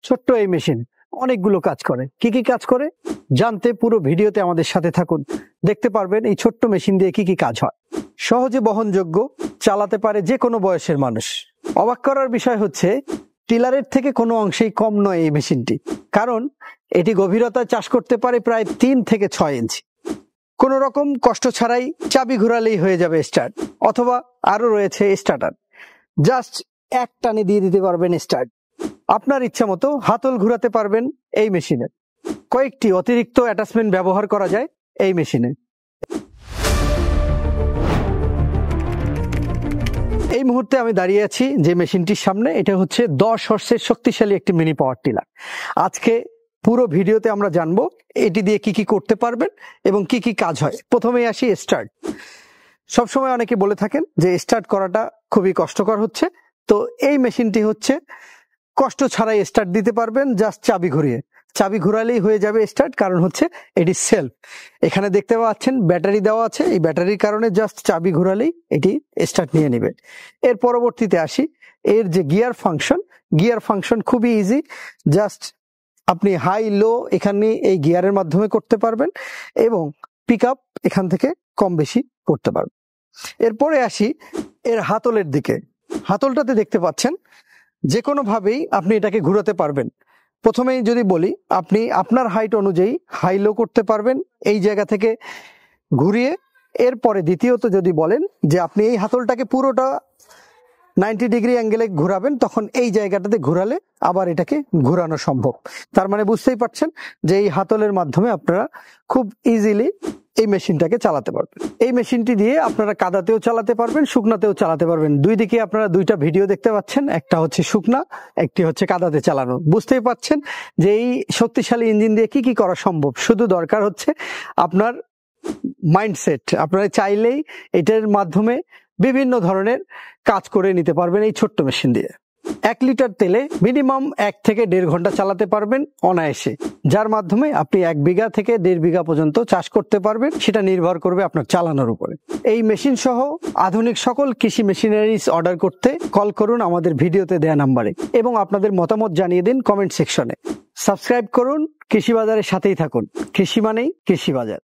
ছোট্ট এই মেশিন অনেকগুলো কাজ করে। কি কি কাজ করে জানতে পুরো ভিডিওতে আমাদের সাথে থাকুন। দেখতে পারবেন এই ছোট্ট মেশিন দিয়ে কি কি কাজ হয়। সহজে বহনযোগ্য, চালাতে পারে যে কোনো বয়সের মানুষ। অবাক করার বিষয় হচ্ছে টিলারের থেকে কোনো অংশেই কম নয় এই মেশিনটি, কারণ এটি গভীরতায় চাষ করতে পারে প্রায় 3 থেকে 6 ইঞ্চি। কোনো রকম কষ্ট ছাড়াই চাবি ঘোরালেই হয়ে যাবে স্টার্ট, অথবা আরো রয়েছে স্টার্টার, জাস্ট এক টানে দিয়ে দিতে পারবেন স্টার্ট। আপনার ইচ্ছা মতো হাতল ঘুরাতে পারবেন এই মেশিনে। কয়েকটি অতিরিক্ত অ্যাটাচমেন্ট ব্যবহার করা যায় এই মেশিনে। এই মুহূর্তে আমি দাঁড়িয়ে আছি যে মেশিনটির সামনে, এটা হচ্ছে 10 হর্সের শক্তিশালী একটি মিনি পাওয়ার টিলার। আজকে পুরো ভিডিওতে আমরা জানবো এটি দিয়ে কি কি করতে পারবেন এবং কি কি কাজ হয়। প্রথমেই আসি স্টার্ট। সবসময় অনেকে বলে থাকেন যে স্টার্ট করাটা খুবই কষ্টকর হচ্ছে, তো এই মেশিনটি হচ্ছে কষ্ট ছাড়াই স্টার্ট দিতে পারবেন, জাস্ট চাবি ঘুরিয়ে। চাবি ঘুরালেই হয়ে যাবে স্টার্ট, কারণ হচ্ছে এটি সেলফ। এখানে দেখতে পাচ্ছেন ব্যাটারি দেওয়া আছে, এই ব্যাটারির কারণে জাস্ট চাবি ঘুরালেই এটি স্টার্ট নিয়ে নেবে। এর পরবর্তীতে আসি এর যে গিয়ার ফাংশন খুবই ইজি। জাস্ট আপনি হাই লো এখানে এই গিয়ারের মাধ্যমে করতে পারবেন এবং পিক আপ এখান থেকে কম বেশি করতে পারবেন। এরপরে আসি এর হাতলের দিকে। হাতলটাতে দেখতে পাচ্ছেন যে কোনো ভাবেই আপনি এটাকে ঘুরাতে পারবেন। প্রথমেই যদি বলি, আপনি আপনার হাইট অনুযায়ী হাই লো করতে পারবেন এই জায়গা থেকে ঘুরিয়ে। এরপরে দ্বিতীয়ত যদি বলেন যে আপনি এই হাতলটাকে পুরোটা 90 ডিগ্রি অ্যাঙ্গেলে ঘুরাবেন, তখন এই জায়গাটাতে ঘুরালে আবার এটাকে ঘুরানো সম্ভব। তার মানে বুঝতেই পারছেন যে এই হাতলের মাধ্যমে আপনারা খুব ইজিলি এই মেশিনটাকে চালাতে পারবেন। এই মেশিনটি দিয়ে আপনারা কাদাতেও চালাতে পারবেন, শুকনাতেও চালাতে পারবেন। দুই দিকে আপনারা দুইটা ভিডিও দেখতে পাচ্ছেন, একটা হচ্ছে শুকনা, একটি হচ্ছে কাদাতে চালানো। বুঝতেই পারছেন যে এই শক্তিশালী ইঞ্জিন দিয়ে কি কি করা সম্ভব। শুধু দরকার হচ্ছে আপনার মাইন্ডসেট। আপনারা চাইলেই এটার মাধ্যমে বিভিন্ন ধরনের কাজ করে নিতে পারবেন এই ছোট্ট মেশিন দিয়ে। 1 লিটার তেলে মিনিমাম 1 থেকে 1.5 ঘন্টা চালাতে পারবেন অনায়াসে, যার মাধ্যমে আপনি 1 বিঘা থেকে 1.5 বিঘা পর্যন্ত চাষ করতে পারবেন। সেটা নির্ভর করবে আপনার চালানোর উপরে। এই মেশিন সহ আধুনিক সকল কৃষি মেশিনারিজ অর্ডার করতে কল করুন আমাদের ভিডিওতে দেয়া নাম্বারে এবং আপনাদের মতামত জানিয়ে দিন কমেন্ট সেকশনে। সাবস্ক্রাইব করুন, কৃষি বাজারের সাথেই থাকুন। কৃষি মানেই কৃষি বাজার।